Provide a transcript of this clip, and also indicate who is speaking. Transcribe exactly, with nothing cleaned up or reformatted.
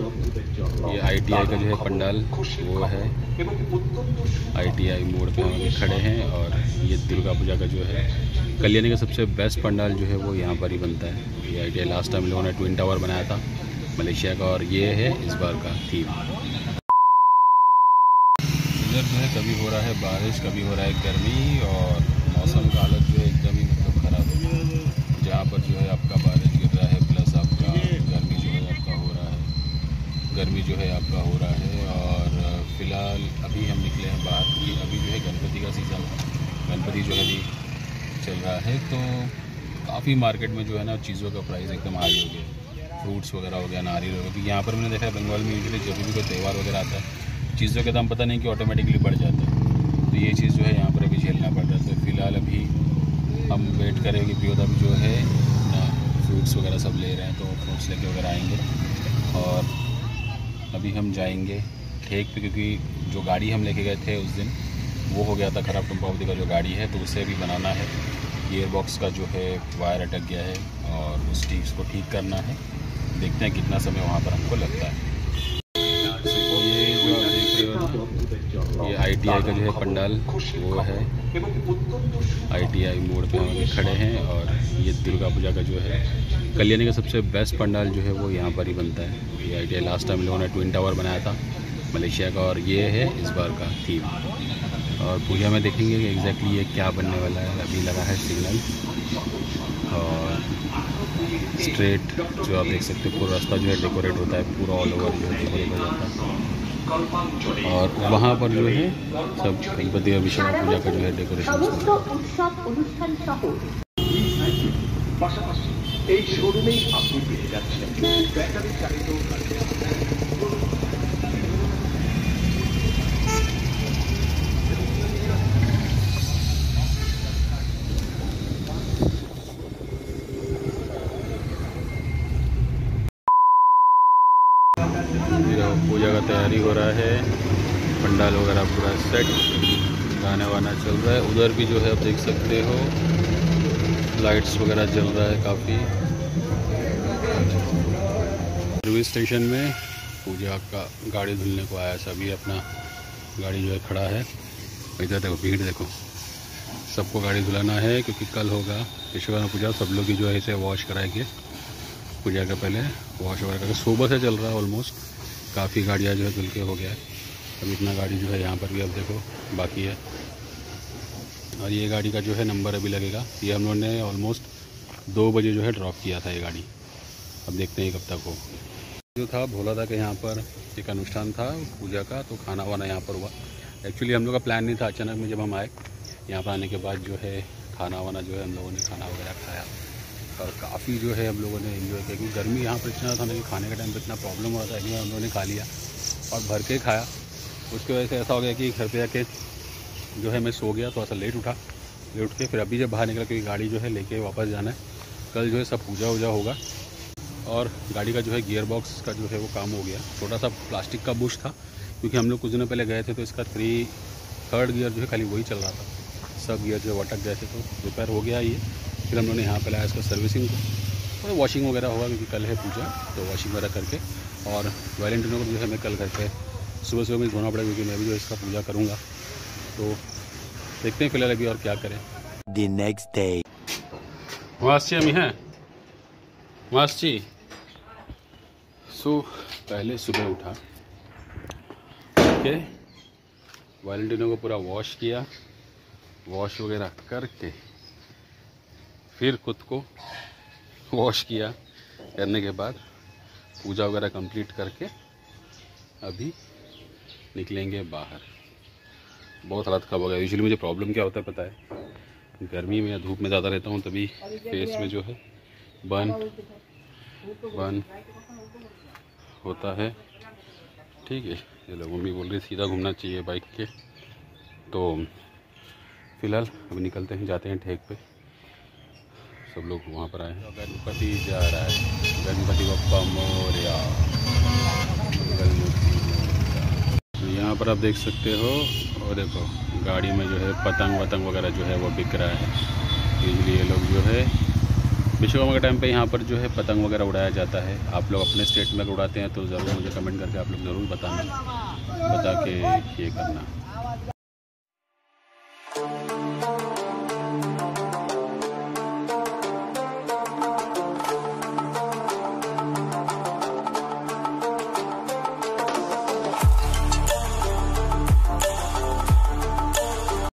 Speaker 1: ये I T आई का जो है पंडाल वो है। आई टी आई मोड़ पे हम अभी खड़े हैं और ये दुर्गा पूजा का जो है कल्याणी का सबसे बेस्ट पंडाल जो है वो यहाँ पर ही बनता है। ये I T I last time लोगों ने ट्विन टावर बनाया था मलेशिया का, और ये है इस बार का थीम। इधर जो है कभी हो रहा है बारिश, कभी हो रहा है गर्मी, और मौसम का हालत जो है एकदम ही मतलब ख़राब है। जहाँ पर जो है आपका बारिश गिर रहा है प्लस आपका गर्मी जो है आपका हो रहा है गर्मी जो है आपका हो रहा है। और फिलहाल अभी हम निकले हैं बाहर कि अभी जो है गणपति का सीज़न, गणपति जो है अभी चल रहा है, तो काफ़ी मार्केट में जो है ना चीज़ों का प्राइस एकदम हाई हो गया। फ्रूट्स वगैरह हो गया, नारियल हो गया, क्योंकि यहाँ पर मैंने देखा है बंगाल में यूजुअली जब भी कोई त्यौहार वगैरह आता है चीज़ों के दाम पता नहीं कि ऑटोमेटिकली बढ़ जाता है, तो ये चीज़ जो है यहाँ पर अभी झेलना पड़ रहा है। तो फिलहाल अभी हम वेट करें कि प्रियोदा भी जो है ना फ्रूट्स वगैरह सब ले रहे हैं, तो फ्रूट्स लेके वगैरह आएंगे और अभी हम जाएंगे ठेक पे, क्योंकि जो गाड़ी हम लेके गए थे उस दिन वो हो गया था ख़राब। टम्पावती का जो गाड़ी है तो उसे भी बनाना है, गियर बॉक्स का जो है वायर अटक गया है और उस चीज़ को ठीक करना है। देखते हैं कितना समय वहाँ पर हमको लगता है। ये जो आप देख रहे हो ये आई टी आई का जो है पंडाल वो है। आई टी आई मोड़ पे हम अभी खड़े हैं और ये दुर्गा पूजा का जो है कल्याणी का सबसे बेस्ट पंडाल जो है वो यहाँ पर ही बनता है। ये I T I last time लोगों ने ट्विन टावर बनाया था मलेशिया का, और ये है इस बार का थीम। और पूजा में देखेंगे कि एग्जैक्टली ये क्या बनने वाला है। अभी लगा है सिग्नल और स्ट्रेट जो आप देख सकते हो पूरा रास्ता जो है डेकोरेट होता है, पूरा ऑल ओवर जो है डेकोरेट हो जाता है। और वहाँ पर जो है सब गणपति और विश्वकर्मा पूजा का जो है डेकोरेशन पूजा का तैयारी हो रहा है, पंडाल वगैरह पूरा सेट, गाना वाना चल रहा है। उधर भी जो है आप देख सकते हो लाइट्स वगैरह जल रहा है काफ़ी। सर्विस स्टेशन में पूजा का गाड़ी धुलने को आया, सभी अपना गाड़ी जो है खड़ा है। इधर देखो भीड़ देखो, सबको गाड़ी धुलाना है क्योंकि कल होगा विश्वकर्मा पूजा। सब लोग जो है इसे वॉश कराएंगे पूजा के पहले, वॉश वगैरह करके सुबह से चल रहा है ऑलमोस्ट। काफ़ी गाड़ियाँ जो है धुल के हो गया है, अब इतना गाड़ी जो है यहाँ पर भी अब देखो बाकी है। और ये गाड़ी का जो है नंबर अभी लगेगा। ये हम लोगों ने ऑलमोस्ट दो बजे जो है ड्रॉप किया था ये गाड़ी, अब देखते हैं कब तक हो। जो था भोला था कि यहाँ पर एक अनुष्ठान था पूजा का, तो खाना वाना यहाँ पर हुआ। एक्चुअली हम लोग का प्लान नहीं था, अचानक में जब हम आए यहाँ पर आने के बाद जो है खाना वाना जो है हम लोगों ने खाना वगैरह खाया और काफ़ी जो है हम लोगों ने एंजॉय किया, क्योंकि गर्मी यहाँ पर इतना था ना कि खाने के टाइम पर इतना प्रॉब्लम हो रहा था। एक बार हम लोगों ने खा लिया और भर के खाया। उसकी वजह से ऐसा हो गया कि घर पे आके जो है मैं सो गया, थोड़ा सा लेट उठा, लेट उठ के फिर अभी जब बाहर निकला क्योंकि गाड़ी जो है लेके वापस जाना है। कल जो है सब पूजा वूजा होगा और गाड़ी का जो है गियर बॉक्स का जो है वो काम हो गया। छोटा सा प्लास्टिक का बुश था, क्योंकि हम लोग कुछ दिनों पहले गए थे तो इसका थ्री थर्ड गियर जो है खाली वही चल रहा था, सब गियर जो अटक गए थे, तो रिपेयर हो गया ये। फिर हम लोगों ने यहाँ पे लाया इसका सर्विसिंग को, और वॉशिंग वगैरह होगा क्योंकि कल है पूजा, तो वॉशिंग वगैरह करके। और वैलेंटाइन को जो है मैं कल घर पे सुबह सुबह में धोना पड़ेगा क्योंकि मैं भी जो इसका पूजा करूँगा। तो देखते हैं फिलहाल अभी और क्या करें।
Speaker 2: The next day.
Speaker 1: वासी अमी है वासी सो पहले सुबह उठा के वैलेंटाइनो को पूरा वॉश किया, वॉश वगैरह करके फिर खुद को वॉश किया। करने के बाद पूजा वगैरह कंप्लीट करके अभी निकलेंगे बाहर। बहुत हालत ख़राब हो गया। यूजुअली मुझे प्रॉब्लम क्या होता है पता है, गर्मी में या धूप में ज़्यादा रहता हूँ तभी फेस में जो है बर्न बर्न होता है। ठीक है, ये लोग मम्मी बोल रही सीधा घूमना चाहिए बाइक के। तो फिलहाल अभी निकलते हैं, जाते हैं ठेक पे। सब लोग वहाँ पर आए हैं। गणपति जा रहा है, गणपति बप्पा मोरया। तो यहाँ पर आप देख सकते हो, और देखो गाड़ी में जो है पतंग वतंग वगैरह जो है वो बिक रहा है। यूजली ये लोग जो है विश्वकर्मा के टाइम पे यहाँ पर जो है पतंग वगैरह उड़ाया जाता है। आप लोग अपने स्टेट में उड़ाते हैं तो ज़रूर मुझे कमेंट करके आप लोग ज़रूर बताना, बता के ये करना।